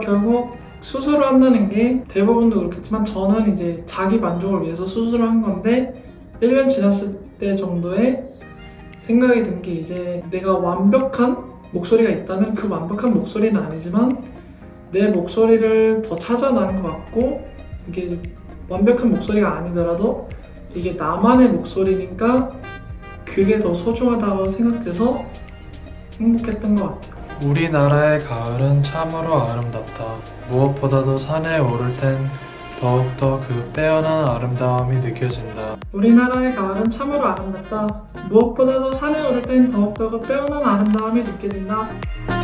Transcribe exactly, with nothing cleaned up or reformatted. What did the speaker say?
결국 수술을 한다는 게 대부분도 그렇겠지만 저는 이제 자기 만족을 위해서 수술을 한 건데 일 년 지났을 때 정도에 생각이 든 게 이제 내가 완벽한 목소리가 있다면 그 완벽한 목소리는 아니지만 내 목소리를 더 찾아나는 것 같고 이게 완벽한 목소리가 아니더라도 이게 나만의 목소리니까 그게 더 소중하다고 생각돼서 행복했던 것 같아요. 우리나라의 가을은 참으로 아름답다. 무엇보다도 산에 오를 땐 더욱더 그 빼어난 아름다움이 느껴진다. 우리나라의 가을은 참으로 아름답다. 무엇보다도 산에 오를 땐 더욱더 그 빼어난 아름다움이 느껴진다.